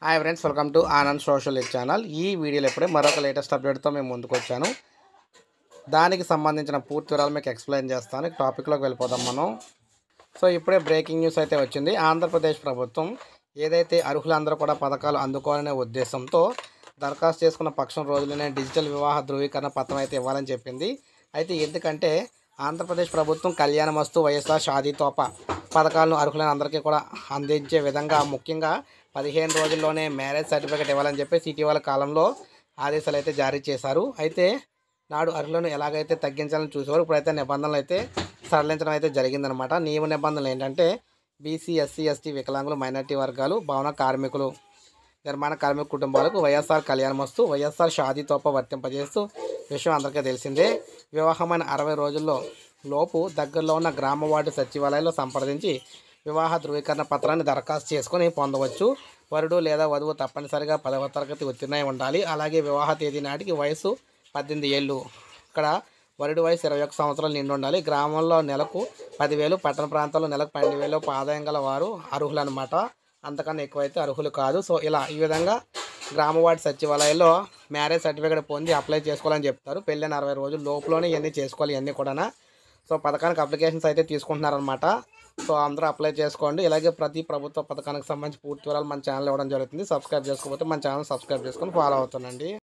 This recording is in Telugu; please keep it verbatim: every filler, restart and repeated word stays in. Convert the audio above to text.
Hi friends, welcome to Anand social channel. ఈ వీడియోలో ఇప్పుడే మరొక లేటెస్ట్ అప్డేట్తో మేము ముందుకు వచ్చాను. దానికి సంబంధించిన పూర్తి వివరాలు మీకు ఎక్స్ప్లెయిన్ చేస్తాను. టాపిక్లోకి వెళ్ళిపోదాం మనం. సో ఇప్పుడే బ్రేకింగ్ న్యూస్ అయితే వచ్చింది. ఆంధ్రప్రదేశ్ ప్రభుత్వం ఏదైతే అర్హులందరూ కూడా పథకాలు అందుకోవాలనే ఉద్దేశంతో దరఖాస్తు చేసుకున్న పక్షం రోజులనే డిజిటల్ వివాహ ధృవీకరణ పత్రం అయితే ఇవ్వాలని చెప్పింది. అయితే ఎందుకంటే ఆంధ్రప్రదేశ్ ప్రభుత్వం కళ్యాణమస్తు, వైఎస్ఆర్ షాదీ తోపా పథకాలను అర్హులైన అందరికీ కూడా అందించే విధంగా ముఖ్యంగా పదిహేను రోజుల్లోనే మ్యారేజ్ సర్టిఫికేట్ ఇవ్వాలని చెప్పేసి ఇటీవల కాలంలో ఆదేశాలు అయితే జారీ చేశారు. అయితే నాడు అర్హులను ఎలాగైతే తగ్గించాలని చూసేవారు, ఇప్పుడైతే నిబంధనలు అయితే సడలించడం అయితే జరిగిందనమాట. నియమ నిబంధనలు ఏంటంటే బీసీ, ఎస్సీ, ఎస్టీ, వికలాంగులు, మైనార్టీ వర్గాలు, భవన కార్మికులు, నిర్మాణ కార్మిక కుటుంబాలకు వైఎస్ఆర్ కళ్యాణమస్తు, వైఎస్ఆర్ షాదీ తోపా వర్తింపజేస్తూ విషయం అందరికీ తెలిసిందే. వివాహమైన అరవై రోజుల్లో లోపు దగ్గరలో ఉన్న గ్రామ వార్డు సచివాలయంలో సంప్రదించి వివాహ ధృవీకరణ పత్రాన్ని దరఖాస్తు చేసుకొని పొందవచ్చు. వరుడు లేదా వధువు తప్పనిసరిగా పదవ తరగతి ఉత్తీర్ణై ఉండాలి. అలాగే వివాహ తేదీ నాటికి వయసు పద్దెనిమిది ఏళ్ళు. ఇక్కడ వరుడు వయసు ఇరవై ఒక్క సంవత్సరాలు నిండి ఉండాలి. గ్రామంలో నెలకు పదివేలు, పట్టణ ప్రాంతాల్లో నెలకు పన్నెండు వేలు ఆదాయం గల వారు అర్హులు అనమాట. అంతకన్నా ఎక్కువైతే అర్హులు కాదు. సో ఇలా ఈ విధంగా గ్రామ వార్డు సచివాలయంలో మ్యారేజ్ సర్టిఫికేట్ పొంది అప్లై చేసుకోవాలని చెప్తారు. పెళ్ళైన అరవై రోజుల లోపులోనే ఇవన్నీ చేసుకోవాలి. ఇవన్నీ కూడా సో పథకానికి అప్లికేషన్స్ అయితే తీసుకుంటున్నారనమాట. సో అందరూ అప్లై చేసుకోండి. ఇలాగే ప్రతి ప్రభుత్వ పథకానికి సంబంధించి పూర్తి వివరాలు మన ఛానల్ ఇవ్వడం జరుగుతుంది. సబ్స్క్రైబ్ చేసుకోకపోతే మన ఛానల్ సబ్స్క్రైబ్ చేసుకొని ఫాలో అవుతుండండి.